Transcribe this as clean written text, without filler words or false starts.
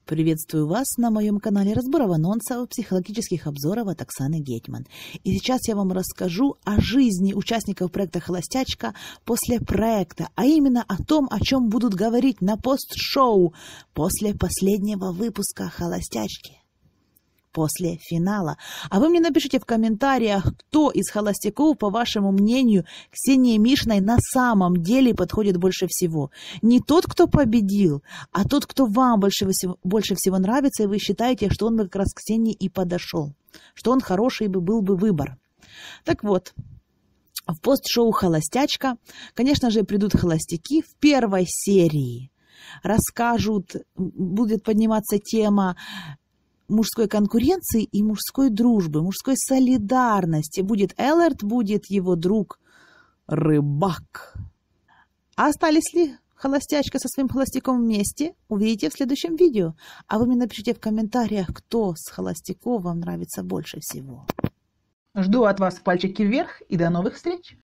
Приветствую вас на моем канале разборов анонсов психологических обзоров от Оксаны Гетман. И сейчас я вам расскажу о жизни участников проекта «Холостячка» после проекта, а именно о том, о чем будут говорить на пост-шоу после последнего выпуска «Холостячки». После финала. А вы мне напишите в комментариях, кто из холостяков, по вашему мнению, Ксении Мишиной на самом деле подходит больше всего. Не тот, кто победил, а тот, кто вам больше всего нравится, и вы считаете, что он бы как раз к Ксении и подошел, что он хороший был бы выбор. Так вот, в пост-шоу «Холостячка», конечно же, придут холостяки в первой серии. Расскажут, будет подниматься тема мужской конкуренции и мужской дружбы, мужской солидарности. Будет Эллард, будет его друг Рыбак. А остались ли холостячка со своим холостяком вместе, увидите в следующем видео. А вы мне напишите в комментариях, кто с холостяков вам нравится больше всего. Жду от вас пальчики вверх и до новых встреч!